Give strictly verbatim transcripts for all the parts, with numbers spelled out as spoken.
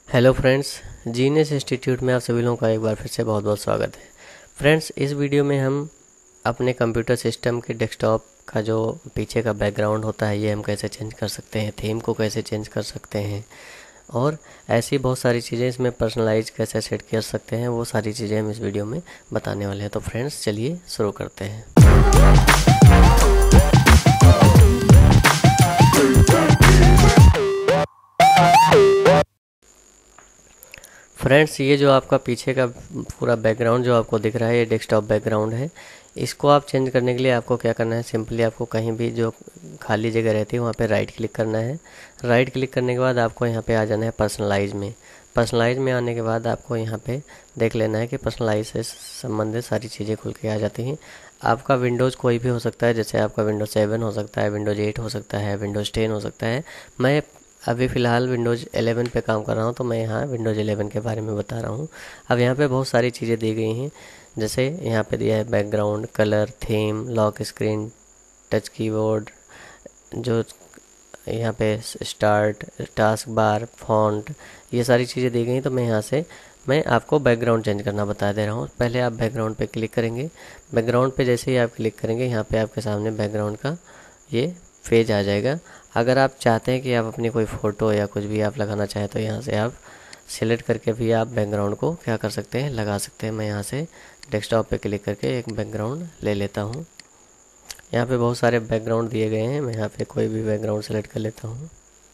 Hello friends, genius institute में आप सभी लोगों का एक बार फिर से बहुत बहुत स्वागत है। फ्रेंड्स, इस वीडियो में हम अपने कंप्यूटर सिस्टम के डेस्कटॉप का जो पीछे का बैकग्राउंड होता है ये हम कैसे चेंज कर सकते हैं, थीम को कैसे चेंज कर सकते हैं और ऐसी बहुत सारी चीज़ें इसमें पर्सनलाइज कैसे सेट कर सकते हैं, वो सारी चीज़ें हम इस वीडियो में बताने वाले हैं। तो फ्रेंड्स चलिए शुरू करते हैं। फ्रेंड्स, ये जो आपका पीछे का पूरा बैकग्राउंड जो आपको दिख रहा है ये डेस्कटॉप बैकग्राउंड है। इसको आप चेंज करने के लिए आपको क्या करना है, सिंपली आपको कहीं भी जो खाली जगह रहती है वहाँ पे राइट क्लिक करना है। राइट क्लिक करने के बाद आपको यहाँ पे आ जाना है पर्सनलाइज में। पर्सनलाइज में आने के बाद आपको यहाँ पे देख लेना है कि पर्सनलाइज से संबंधित सारी चीज़ें खुल के आ जाती हैं। आपका विंडोज़ कोई भी हो सकता है, जैसे आपका विंडोज सेवन हो सकता है, विंडोज एट हो सकता है, विंडोज टेन हो सकता है। मैं अभी फ़िलहाल विंडोज़ इलेवन पे काम कर रहा हूँ, तो मैं यहाँ विंडोज़ इलेवन के बारे में बता रहा हूँ। अब यहाँ पे बहुत सारी चीज़ें दी गई हैं, जैसे यहाँ पे दिया है background, colour, theme, lock screen, touch keyboard, जो यहाँ पे स्टार्ट, टास्क बार, फॉन्ट, ये सारी चीज़ें दी गई हैं। तो मैं यहाँ से मैं आपको बैकग्राउंड चेंज करना बता दे रहा हूँ। पहले आप बैकग्राउंड पे क्लिक करेंगे। बैकग्राउंड पे जैसे ही आप क्लिक करेंगे यहाँ पे आपके सामने बैकग्राउंड का ये पेज आ जाएगा। अगर आप चाहते हैं कि आप अपनी कोई फ़ोटो या कुछ भी आप लगाना चाहें तो यहाँ से आप सिलेक्ट करके भी आप बैकग्राउंड को क्या कर सकते हैं, लगा सकते हैं। मैं यहाँ से डेस्कटॉप पे क्लिक करके एक बैकग्राउंड ले लेता हूँ। यहाँ पे बहुत सारे बैकग्राउंड दिए गए हैं, मैं यहाँ पे कोई भी बैकग्राउंड सेलेक्ट कर लेता हूँ।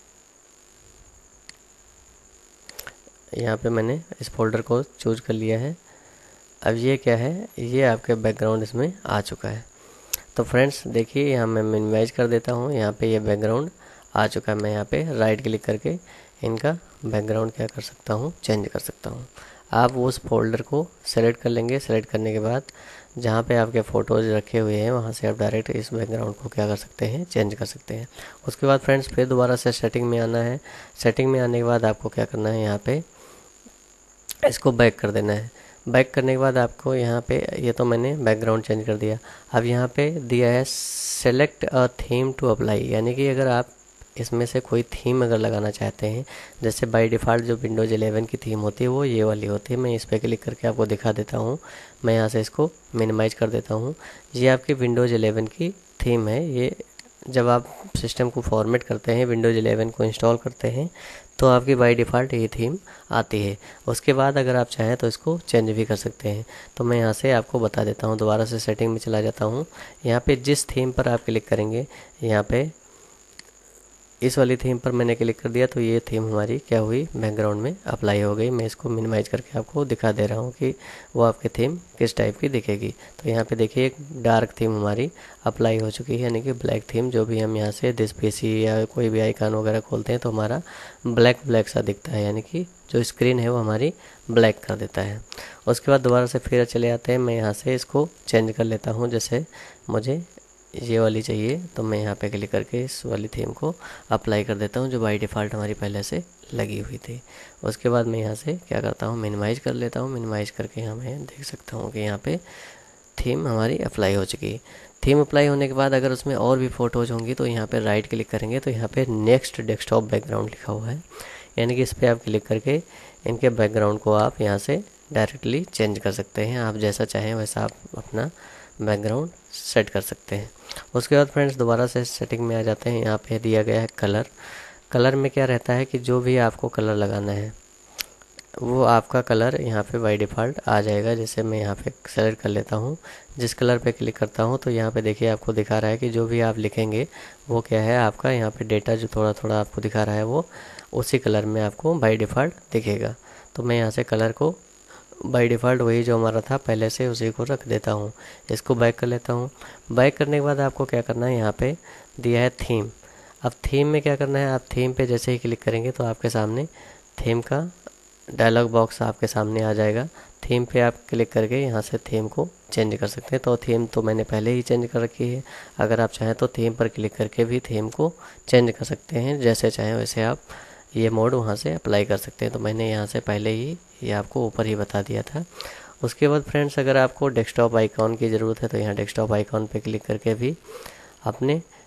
यहाँ पे मैंने इस फोल्डर को चूज कर लिया है। अब ये क्या है, ये आपके बैकग्राउंड इसमें आ चुका है। तो फ्रेंड्स देखिए, यहाँ मैं मिनिमाइज कर देता हूँ। यहाँ पे ये बैकग्राउंड आ चुका है। मैं यहाँ पे राइट क्लिक करके इनका बैकग्राउंड क्या कर सकता हूँ, चेंज कर सकता हूँ। आप उस फोल्डर को सेलेक्ट कर लेंगे। सेलेक्ट करने के बाद जहाँ पे आपके फ़ोटोज़ रखे हुए हैं वहाँ से आप डायरेक्ट इस बैकग्राउंड को क्या कर सकते हैं, चेंज कर सकते हैं। उसके बाद फ्रेंड्स फिर दोबारा से सेटिंग में आना है। सेटिंग में आने के बाद आपको क्या करना है, यहाँ पे इसको बैक कर देना है। बैक करने के बाद आपको यहाँ पे, ये तो मैंने बैकग्राउंड चेंज कर दिया। अब यहाँ पे दिया है select a theme to apply, यानी कि अगर आप इसमें से कोई थीम अगर लगाना चाहते हैं, जैसे बाय डिफ़ॉल्ट जो विंडोज़ इलेवन की थीम होती है वो ये वाली होती है। मैं इस पर क्लिक करके आपको दिखा देता हूँ। मैं यहाँ से इसको मिनिमाइज कर देता हूँ। ये आपकी विंडोज़ इलेवन की थीम है। ये जब आप सिस्टम को फॉर्मेट करते हैं, विंडोज़ इलेवन को इंस्टॉल करते हैं, तो आपकी बाय डिफ़ॉल्ट ये थीम आती है। उसके बाद अगर आप चाहें तो इसको चेंज भी कर सकते हैं। तो मैं यहाँ से आपको बता देता हूँ। दोबारा से सेटिंग में चला जाता हूँ। यहाँ पे जिस थीम पर आप क्लिक करेंगे, यहाँ पे इस वाली थीम पर मैंने क्लिक कर दिया तो ये थीम हमारी क्या हुई, बैकग्राउंड में अप्लाई हो गई। मैं इसको मिनिमाइज करके आपको दिखा दे रहा हूँ कि वो आपकी थीम किस टाइप की दिखेगी। तो यहाँ पे देखिए एक डार्क थीम हमारी अप्लाई हो चुकी है, यानी कि ब्लैक थीम। जो भी हम यहाँ से दिस पीसी या कोई भी आइकन वगैरह खोलते हैं तो हमारा ब्लैक ब्लैक सा दिखता है, यानी कि जो स्क्रीन है वो हमारी ब्लैक कर देता है। उसके बाद दोबारा से फिर चले आते हैं। मैं यहाँ से इसको चेंज कर लेता हूँ। जैसे मुझे ये वाली चाहिए तो मैं यहाँ पे क्लिक करके इस वाली थीम को अप्लाई कर देता हूँ, जो बाय डिफ़ॉल्ट हमारी पहले से लगी हुई थी। उसके बाद मैं यहाँ से क्या करता हूँ, मिनिमाइज कर लेता हूँ। मिनिमाइज करके यहाँ मैं देख सकता हूँ कि यहाँ पे थीम हमारी अप्लाई हो चुकी है। थीम अप्लाई होने के बाद अगर उसमें और भी फ़ोटोज़ होंगी तो यहाँ पे राइट क्लिक करेंगे तो यहाँ पे नेक्स्ट डेस्कटॉप बैकग्राउंड लिखा हुआ है, यानी कि इस पर आप क्लिक करके इनके बैकग्राउंड को आप यहाँ से डायरेक्टली चेंज कर सकते हैं। आप जैसा चाहें वैसा आप अपना बैकग्राउंड सेट कर सकते हैं। उसके बाद फ्रेंड्स दोबारा से सेटिंग में आ जाते हैं। यहाँ पे दिया गया है कलर। कलर में क्या रहता है कि जो भी आपको कलर लगाना है वो आपका कलर यहाँ पे बाय डिफ़ॉल्ट आ जाएगा। जैसे मैं यहाँ पे सेलेक्ट कर लेता हूँ, जिस कलर पे क्लिक करता हूँ तो यहाँ पे देखिए आपको दिखा रहा है कि जो भी आप लिखेंगे वो क्या है, आपका यहाँ पे डेटा जो थोड़ा थोड़ा आपको दिखा रहा है वो उसी कलर में आपको बाय डिफ़ॉल्ट दिखेगा। तो मैं यहाँ से कलर को बाय डिफ़ॉल्ट वही जो हमारा था पहले से उसी को रख देता हूँ। इसको बैक कर लेता हूँ। बैक करने के बाद आपको क्या करना है, यहाँ पे दिया है थीम। अब थीम में क्या करना है, आप थीम पे जैसे ही क्लिक करेंगे तो आपके सामने थीम का डायलॉग बॉक्स आपके सामने आ जाएगा। थीम पे आप क्लिक करके यहाँ से थीम को चेंज कर सकते हैं। तो थीम तो मैंने पहले ही चेंज कर रखी है। अगर आप चाहें तो थीम पर क्लिक करके भी थीम को चेंज कर सकते हैं। जैसे चाहें वैसे आप ये मोड वहाँ से अप्लाई कर सकते हैं। तो मैंने यहाँ से पहले ही ये आपको ऊपर ही बता दिया था। उसके बाद फ्रेंड्स अगर आपको डेस्कटॉप आइकॉन की ज़रूरत है तो यहाँ डेस्कटॉप आइकॉन पे क्लिक करके भी अपने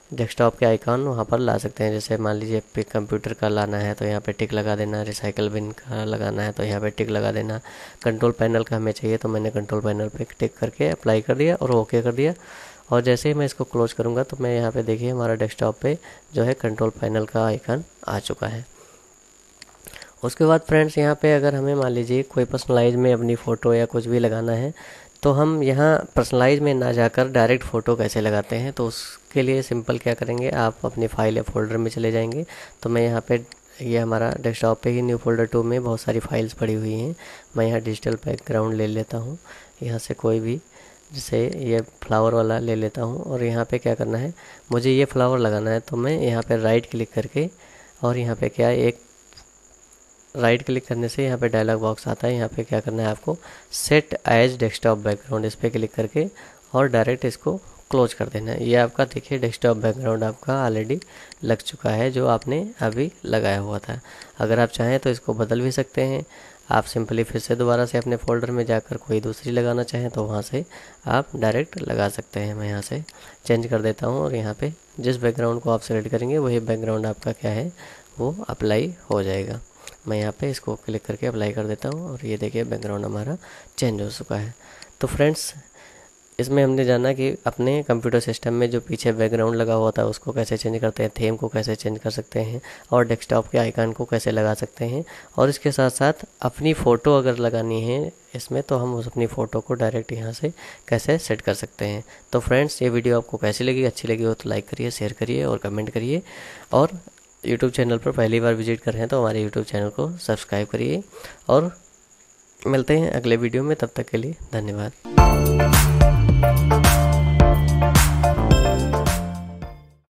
डेस्कटॉप के आइकॉन वहाँ पर ला सकते हैं। जैसे मान लीजिए पे कंप्यूटर का लाना है तो यहाँ पे टिक लगा देना, रिसाइकल बिन का लगाना है तो यहाँ पे टिक लगा देना, कंट्रोल पैनल का हमें चाहिए तो मैंने कंट्रोल पैनल पे टिक करके अप्लाई कर दिया और ओके कर दिया। और जैसे ही मैं इसको क्लोज करूँगा तो मैं यहाँ पे देखिए हमारा डेस्कटॉप पे जो है कंट्रोल पैनल का आइकन आ चुका है। उसके बाद फ्रेंड्स यहाँ पे अगर हमें मान लीजिए कोई पर्सनलाइज में अपनी फ़ोटो या कुछ भी लगाना है तो हम यहाँ पर्सनलाइज में ना जाकर डायरेक्ट फ़ोटो कैसे लगाते हैं, तो उसके लिए सिंपल क्या करेंगे, आप अपनी फाइल या फोल्डर में चले जाएंगे। तो मैं यहाँ पे ये हमारा डेस्कटॉप पे ही न्यू फोल्डर टू में बहुत सारी फाइल्स पड़ी हुई हैं। मैं यहाँ डिजिटल बैकग्राउंड ले लेता हूँ, यहाँ से कोई भी, जैसे ये फ्लावर वाला ले लेता हूँ। और यहाँ पे क्या करना है, मुझे ये फ्लावर लगाना है तो मैं यहाँ पे राइट क्लिक करके और यहाँ पे क्या एक राइट क्लिक करने से यहाँ पे डायलॉग बॉक्स आता है। यहाँ पे क्या करना है आपको, सेट एज डेस्कटॉप बैकग्राउंड, इस पर क्लिक करके और डायरेक्ट इसको क्लोज कर देना है। ये आपका देखिए डेस्कटॉप बैकग्राउंड आपका ऑलरेडी लग चुका है जो आपने अभी लगाया हुआ था। अगर आप चाहें तो इसको बदल भी सकते हैं। आप सिंपली फिर से दोबारा से अपने फोल्डर में जाकर कोई दूसरी लगाना चाहें तो वहाँ से आप डायरेक्ट लगा सकते हैं। मैं यहाँ से चेंज कर देता हूँ और यहाँ पे जिस बैकग्राउंड को आप सेलेक्ट करेंगे वही बैकग्राउंड आपका क्या है वो अप्लाई हो जाएगा। मैं यहाँ पे इसको क्लिक करके अप्लाई कर देता हूँ और ये देखिए बैकग्राउंड हमारा चेंज हो चुका है। तो फ्रेंड्स इसमें हमने जाना कि अपने कंप्यूटर सिस्टम में जो पीछे बैकग्राउंड लगा हुआ था उसको कैसे चेंज करते हैं, थीम को कैसे चेंज कर सकते हैं और डेस्कटॉप के आइकन को कैसे लगा सकते हैं। और इसके साथ साथ अपनी फ़ोटो अगर लगानी है इसमें तो हम उस अपनी फ़ोटो को डायरेक्ट यहाँ से कैसे सेट कर सकते हैं। तो फ्रेंड्स ये वीडियो आपको कैसी लगी, अच्छी लगी हो तो लाइक करिए, शेयर करिए और कमेंट करिए। और यूट्यूब चैनल पर पहली बार विजिट कर रहे हैं तो हमारे यूट्यूब चैनल को सब्सक्राइब करिए। और मिलते हैं अगले वीडियो में, तब तक के लिए धन्यवाद।